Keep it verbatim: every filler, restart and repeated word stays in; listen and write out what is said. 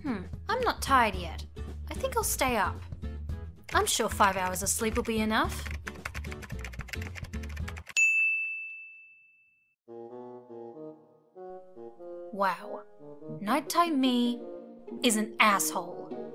Hmm, I'm not tired yet. I think I'll stay up. I'm sure five hours of sleep will be enough. Wow, nighttime me is an asshole.